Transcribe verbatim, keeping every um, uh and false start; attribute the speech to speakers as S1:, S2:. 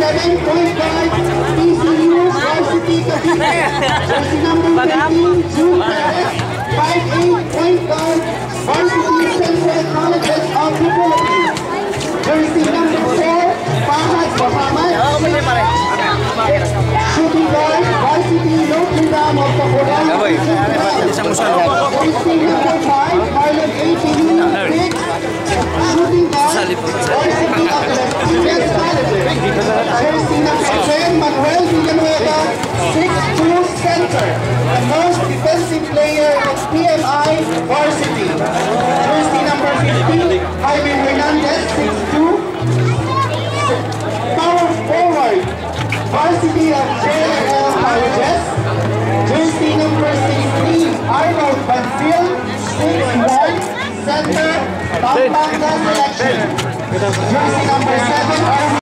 S1: seven, point guard, T C U Varsity Cavite. Jersey number thirteen, June Perez, five eight, point guard, Varsity Central Colleges of the Philippines. Jersey number four, Fahad Muhammad, shooting guard, Varsity Notre Dame of Paparoti. Jersey number five, Harlan A. Pili, shooting guard, Varsity Athletics Colleges. Jersey number ten, Manuel Villanueva, six two center, the most defensive player of P M I Varsity. Jersey number fifteen, Jaime Hernandez, six two, power forward, Varsity of J L Colleges. Jersey number sixteen, Arnold Banfield, six one, center, Pampanga selection. Jersey number seven,